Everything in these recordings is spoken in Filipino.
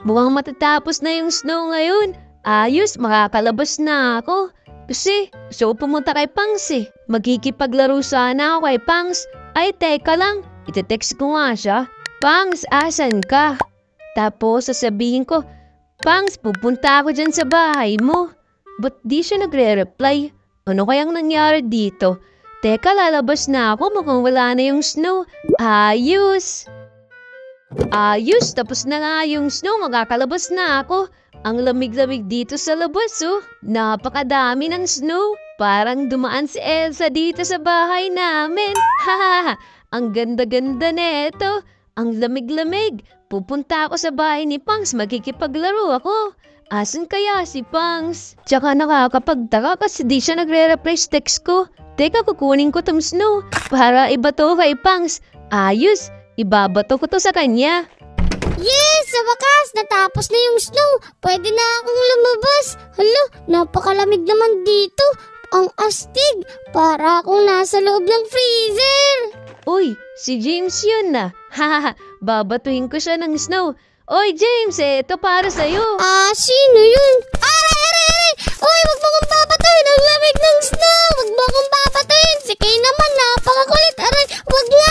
mukhang matatapos na yung snow ngayon. Ayos, makakalabas na ako. Kasi, gusto ko pumunta kay Pangs eh. Magkikipaglaro sana ako kay Pangs. Ay, teka lang. Ite-text ko nga siya. Pangs, asan ka? Tapos, sasabihin ko, Pangs, pupunta ako dyan sa bahay mo. Ba't di siya nagre-reply? Ano kayang nangyari dito? Teka, lalabas na ako. Mukhang wala na yung snow. Ayos! Ayos, tapos na nga yung snow. Magakalabas na ako. Ang lamig-lamig dito sa labas, oh. Napakadami ng snow. Parang dumaan si Elsa dito sa bahay namin. Hahaha, ang ganda-ganda neto. Ang lamig-lamig. Pupunta ako sa bahay ni Pangs. Magkikipaglaro ako. Asan kaya si Pangs? Tsaka nakakapagtaka kasi di siya nagre-reply sa text ko. Teka, kukunin ko tong snow para ibato kay Pangs. Ayos, ibabato ko to sa kanya. Yes! Sa wakas, natapos na yung snow. Pwede na akong lumabas. Hala, napakalamig naman dito. Ang astig. Para akong nasa loob ng freezer. Uy, si James yun na. Hahaha, babatuhin ko siya ng snow. Oy, James, ito para sa'yo. Sino yun? Aray! Uy, wag mo kong babatuhin. Ang lamig ng snow. Wag mo kong babatuhin. Si Kay naman, napakakulit. Aray, wag nga.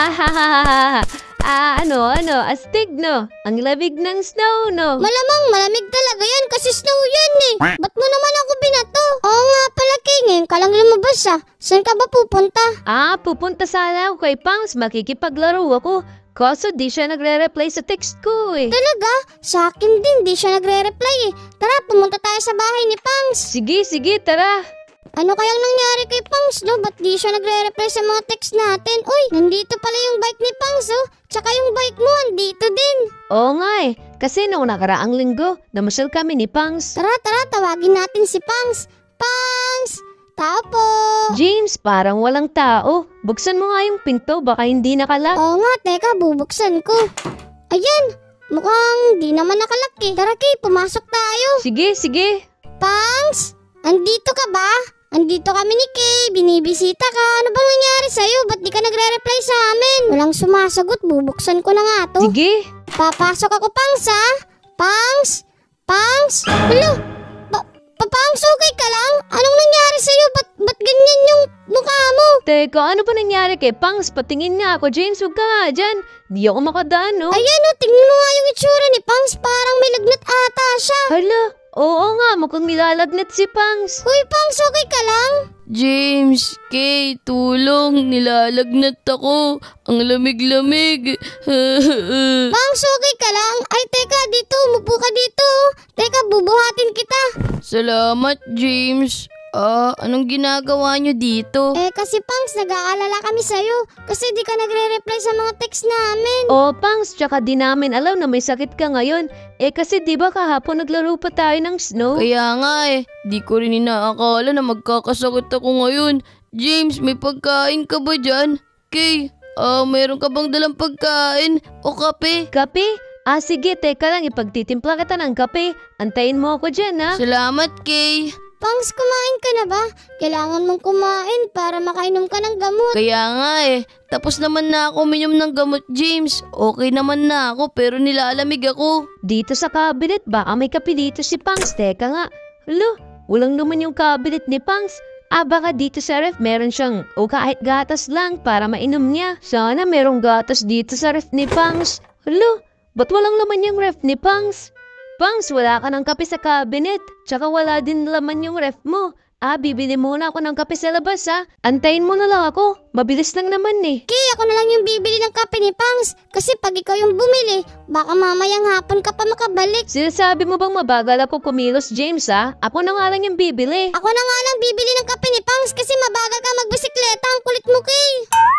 Astig, no? Ang lamig ng snow, no? Malamang malamig talaga yan kasi snow yan eh. Ba't mo naman ako binato? Oo nga pala, Kay, ngayon ka lang lumabas ah. Saan ka ba pupunta? Pupunta sana ako kay Pangs. Makikipaglaro ako. Kaso di siya nagre-reply sa text ko eh. Talaga? Sa akin din, di siya nagre-reply eh. Tara, pumunta tayo sa bahay ni Pangs. Sige, tara. Ano kayang nangyari kay Pangs, no? Ba't di siya nagre-reply sa mga text natin? Uy, nandito pala yung bike ni Pangs, oh. Tsaka yung bike mo, andito din. Oo nga eh. Kasi noong nakaraang linggo, namasyal kami ni Pangs. Tara, tawagin natin si Pangs. Pangs! Tao po! James, parang walang tao. Buksan mo nga yung pinto, baka hindi nakalak. Oo nga, teka, bubuksan ko. Ayan, mukhang di naman nakalak eh. Tara, Kay, pumasok tayo. Sige. Pangs, andito ka ba? Andito kami ni Kay, binibisita ka. Ano bang nangyari sa'yo? Ba't di ka nagre-reply sa amin? Walang sumasagot, bubuksan ko na nga to. Sige. Papasok ako, Pangs, ha? Pangs? Hello? Pangs, okay ka lang? Anong nangyari sa'yo? Ba't ganyan yung mukha mo? Teka, ano ba nangyari kay Pangs? Patingin nga ako, James, huwag ka nga dyan. Di ako makadaan, no? Ayan, tingnan mo nga yung itsura ni Pangs. Parang may lagnat ata siya. Hala, oo nga, mukhang nilalagnat si Pangs. Uy, Pangs, okay ka lang? James, Kay, tulong, nilalagnat ako. Ang lamig-lamig. Pangs, okay ka lang? Ay, teka, dito, umupo ka dito. Teka, bubuhatin kita. Salamat, James. Anong ginagawa nyo dito? Kasi Pangs, nag-aalala kami sa'yo. Kasi di ka nagre-reply sa mga text namin. Pangs, tsaka di namin alam na may sakit ka ngayon. Kasi di ba kahapon naglaro pa tayo ng snow? Kaya nga di ko rin inaakala na magkakasakit ako ngayon. James, may pagkain ka ba dyan? Kay, mayroon ka bang dalang pagkain o kape? Kape? Sige, teka lang, ipagtitimpla kita ng kape. Antayin mo ako dyan, ha? Salamat, Kay. Pangs, kumain ka na ba? Kailangan mong kumain para makainom ka ng gamot. Kaya nga tapos naman na ako uminom ng gamot, James. Okay naman na ako pero nilalamig ako. Dito sa cabinet, baka may kape dito si Pangs. Teka nga. Hala, walang naman yung cabinet ni Pangs. Baka dito sa ref meron siyang o kahit gatas lang para mainom niya. Sana merong gatas dito sa ref ni Pangs. Hala, ba't walang laman yung ref ni Pangs? Pangs, wala ka ng kape sa cabinet. Tsaka wala din laman yung ref mo. Bibili muna ako ng kape sa labas, ha? Antayin mo na lang ako. Mabilis lang naman eh. Kay, ako na lang yung bibili ng kape ni Pangs. Kasi pag ikaw yung bumili, baka mamayang hapon ka pa makabalik. Sinasabi mo bang mabagal ako kumilos, James, ha? Ako na nga lang yung bibili. Ako na nga lang bibili ng kape ni Pangs kasi mabagal ka magbisikleta. Ang kulit mo, Kay.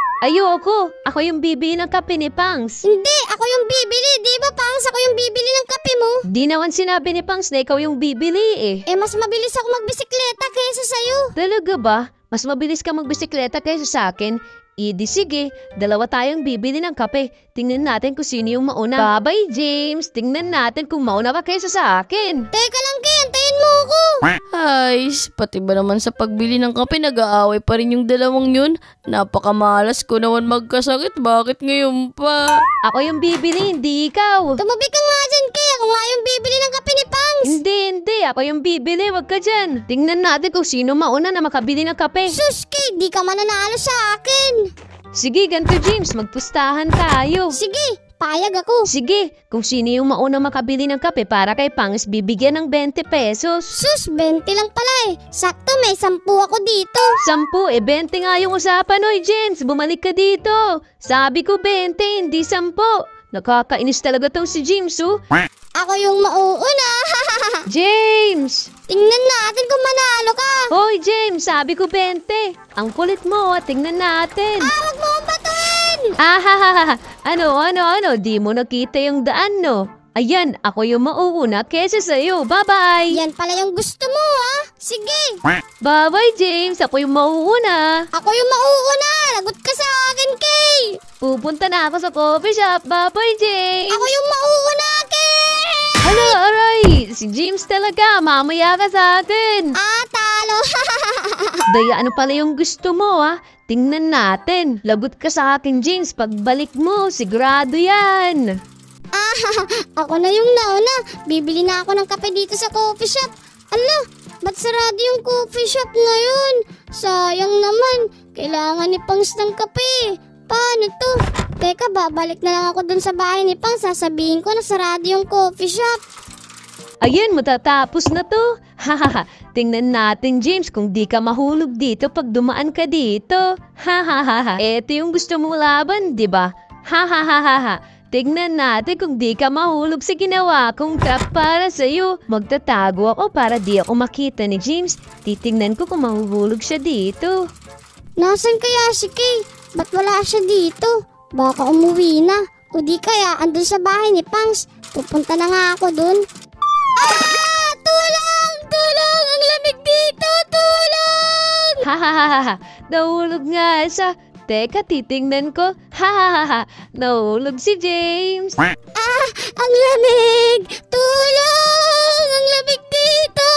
Ayoko. Ako yung bibili ng kape ni Pangs. Hindi, ako yung bibili. Di ba, Pangs? Ako yung bibili ng kape mo. Di naman sinabi ni Pangs na ikaw yung bibili eh. Mas mabilis ako magbisikleta kaysa sa'yo. Talaga ba? Mas mabilis ka magbisikleta kaysa sa akin? Di sige, dalawa tayong bibili ng kape. Tingnan natin kung sino yung mauna. Bye-bye, James. Tingnan natin kung mauna ka kaysa sa akin. Teka lang, Kay. Antayin mo ako. Ay, pati ba naman sa pagbili ng kape nag-aaway pa rin yung dalawang yun? Napakamalas ko naman magkasakit. Bakit ngayon pa? Ako yung bibili, hindi ikaw. Tumabi ka nga dyan, Kay. Ako ako nga yung bibili ng kape ni Pangs. Hindi. Ako yung bibili. Wag ka dyan. Tingnan natin kung sino mauna na makabili ng kape. Sus, Kay, di ka mananalo sa akin. Sige, ganito James. Magpustahan tayo. Sige, payag ako. Sige, kung sino yung mauna makabili ng kape para kay Pangs, bibigyan ng 20 pesos. Sus, 20 lang pala eh. Sakto, may 10 ako dito. 10, 20 nga yung usapan, oy James. Bumalik ka dito. Sabi ko 20, hindi 10. Nakakainis talaga tong si James, oh. Ako yung mauuna. James! Tingnan natin kung manalo ka. Hoy James, sabi ko 20. Ang kulit mo, tingnan natin. Wag mo akong batuin. Ano, di mo nakita yung daan, no? Ayan, ako yung mauuna kesa sa'yo. Bye-bye! Yan pala yung gusto mo, ah. Sige. Bye-bye, James. Ako yung mauuna. Ako yung mauuna. Lagot ka sa akin, Kay. Pupunta na ako sa coffee shop. Bye-bye, James. Ako yung mauuna, Kay. Hala, aray! Si James talaga. Mamaya ka sa akin. Talo. Daya, ano pala yung gusto mo, ha? Tingnan natin. Lagot ka sa akin, James. Pagbalik mo, sigurado yan. Ako na yung nauna. Bibili na ako ng kape dito sa coffee shop. Ala, ba't sarado yung coffee shop ngayon? Sayang naman. Kailangan ni Pangs ng kape. Paano to? Teka, babalik na lang ako dun sa bahay ni Pangs. Sasabihin ko na sarado yung coffee shop. Ayan, matatapos na to. Hahaha, tingnan natin James kung di ka mahulog dito pag dumaan ka dito. Hahaha, eto yung gusto mo laban, di ba? Hahaha, tingnan natin kung di ka mahulog sa ginawa kong trap para sa'yo. Magtatago ako para di ako makita ni James. Titingnan ko kung mahuhulog siya dito. Nasaan kaya si Kay? Ba't wala siya dito? Baka umuwi na. O di kaya andun sa bahay ni Pangs. Pupunta na nga ako dun. Tulong! Tulong! Ang lamig dito! Tulong! Hahaha, nahulog nga siya. Teka, titingnan ko. Hahaha, nahulog si James. Ang lamig! Tulong! Ang lamig dito!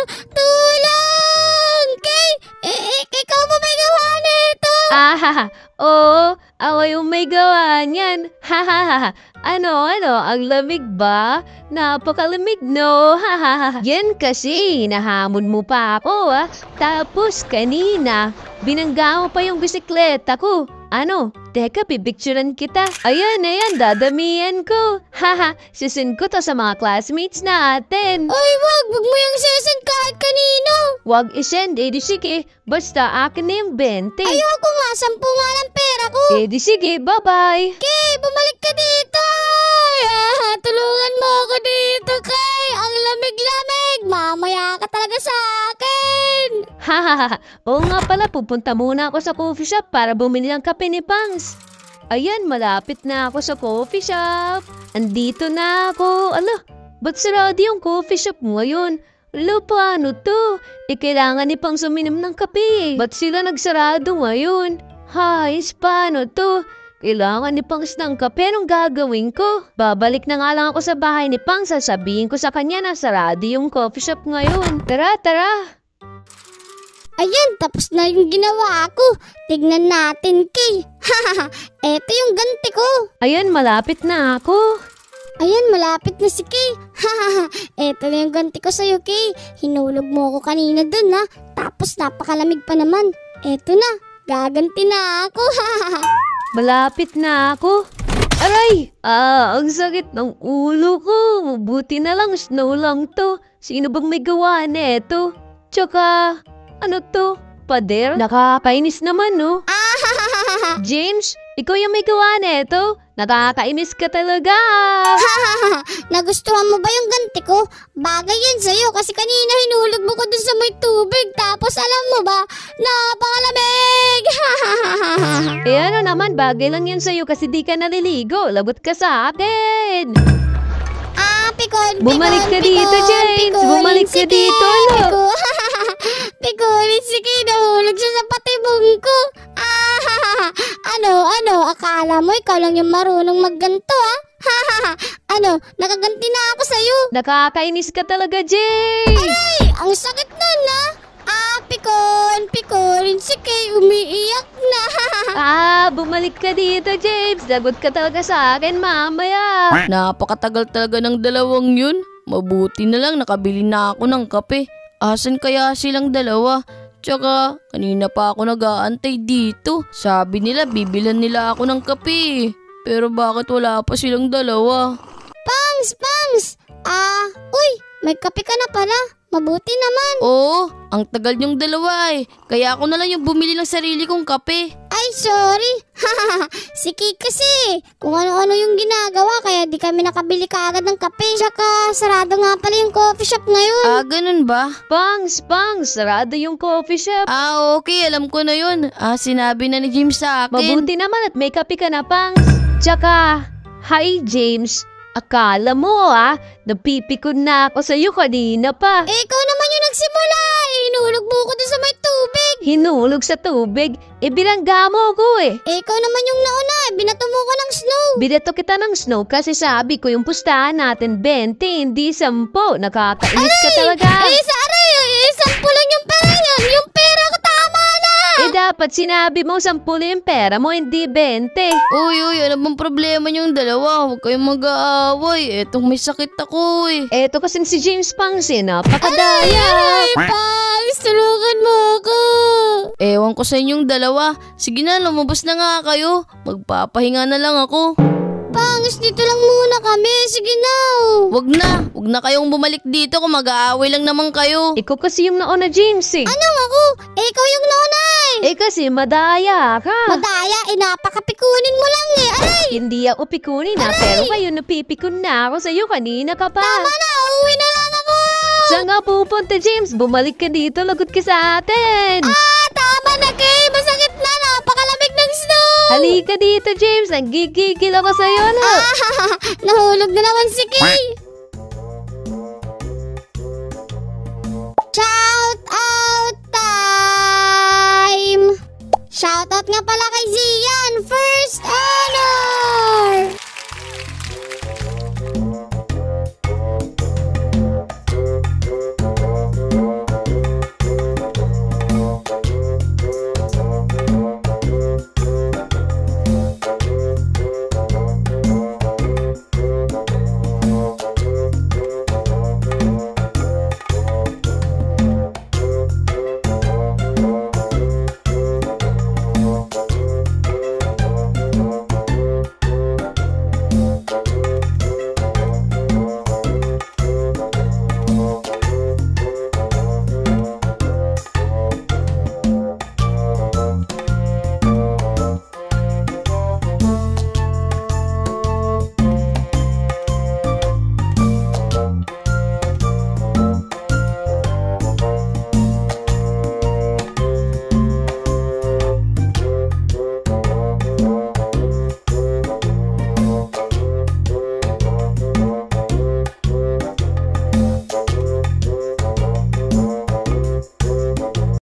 Tulong! Kay, ikaw mo may gawa nito! Oo, ako yung may gawa niyan. Hahaha, ano, ang lamig ba? Napakalamig, no? Hahaha, yan kasi, nahamon mo pa ako, ah. Tapos kanina, binangga mo pa yung bisikleta ko. Ano? Teka, pipicturean kita. Ayan, dadamihan ko. Haha, sisend ko to sa mga classmates natin. Ay, wag mo yung sesend kahit kanino. Wag isend, di sige. Basta akin na yung 20. Ayoko nga, 10 nga ng pera ko. Di sige, bye-bye. Kay, bumalik ka dito. Tulungan mo ako dito, Kay. Ang lamig-lamig. Mamaya ka talaga sa akin. Hahaha, oo nga pala, pupunta muna ako sa coffee shop para bumili ng kape ni Pangs. Ayan, malapit na ako sa coffee shop. Andito na ako. Ala, ba't sarado yung coffee shop mo ngayon? Ala, paano to? Kailangan ni Pangs uminom ng kape. Ba't sila nagsarado ngayon? Hayes, paano to? Kailangan ni Pangs ng kape. Anong gagawin ko? Babalik na nga lang ako sa bahay ni Pangs. Sasabihin ko sa kanya na sarado yung coffee shop ngayon. Tara. Ayan, tapos na yung ginawa ko. Tignan natin, Kay. Eto yung ganti ko. Ayan, malapit na ako. Ayan, malapit na si Kay. Eto na yung ganti ko sa'yo, Kay. Hinulog mo ako kanina dun, ha. Tapos napakalamig pa naman. Eto na, gaganti na ako. Malapit na ako. Aray! Ang sakit ng ulo ko. Buti na lang, snow lang to. Sino bang may gawa neto? Tsaka, ano to? Pader? Nakakainis naman, no? James, ikaw yung may gawa neto. Nakakainis ka talaga. Nagustuhan mo ba yung ganti ko? Bagay yan sa'yo kasi kanina hinulog mo ko dun sa may tubig. Tapos alam mo ba, napakalamig. Ano naman, bagay lang yan sa'yo kasi di ka naliligo. Lagot ka sa akin. Pikon. Bumalik ka dito, James. Bumalik ka dito, ano? Pikulin, sige, nahulog siya sa patibong ko. Ano? Akala mo ikaw lang yung marunong magganto, nakaganti na ako sa'yo. Nakakainis ka talaga, James. Ay, ang sakit nun, Pikon, si Kay umiiyak na. Bumalik ka dito, James. Lagot ka talaga sa akin mamaya. Napakatagal talaga ng dalawang yun. Mabuti na lang nakabili na ako ng kape. Asan kaya silang dalawa? Tsaka kanina pa ako nag-aantay dito. Sabi nila bibilan nila ako ng kape. Pero bakit wala pa silang dalawa? Pangs! Uy, may kape ka na pala. Mabuti naman. Oo, ang tagal niyong dalawa eh. Kaya ako na lang yung bumili ng sarili kong kape. Ay, sorry. Si Kay kasi, kung ano-ano yung ginagawa, kaya di kami nakabili kaagad ng kape. Tsaka, sarado nga pala yung coffee shop ngayon. Ganun ba? Pangs, sarado yung coffee shop. Okay, alam ko na yun. Sinabi na ni James sa akin. Mabuti naman at may kape ka na, Pangs. Tsaka, hi James. Akala mo napipikon na ako sa'yo kanina pa. Ikaw naman yung nagsimula. Hinulog mo ko doon sa may tubig. Hinulog sa tubig? Bilangga mo ko eh. Ikaw naman yung nauna. Binato mo ko ng snow. Binato kita ng snow kasi sabi ko yung pustahan natin 20, hindi 10. Nakakainis ka talaga. Aray, 10 lang yung pera yun. Yung pera ko tama na. Dapat sinabi mo 10 yung pera mo, hindi 20. Uy, ano bang problema niyong dalawa? Huwag kayong mag-aaway. Etong may sakit ako eh. Eto kasi si James Pangs napakadaya. Pangs, tulungan mo ako. Ewan ko sa inyong dalawa. Sige na, lumabas na nga kayo. Magpapahinga na lang ako. Pangs, dito lang muna kami. Sige na. Wag na kayong bumalik dito kung mag-aaway lang naman kayo. Ikaw kasi yung nauna, James eh. Anong ako? Ikaw yung nauna. Kasi madaya ka. Madaya, napakapikunin mo lang eh. Aray! Hindi ako pikunin pero kayo napipikon na ako sa'yo kanina ka pa. Tama na, uuwi na lang ako. Saan nga pupunta, James? Bumalik ka dito, lagot ka sa atin. Tama na, Kay. Masakit na, napakalamig ng snow. Halika dito, James. Ang gigigil ako sa'yo, no? Nahulog na naman si Kay. Shout out time! Shout out nga pala kay Zian! First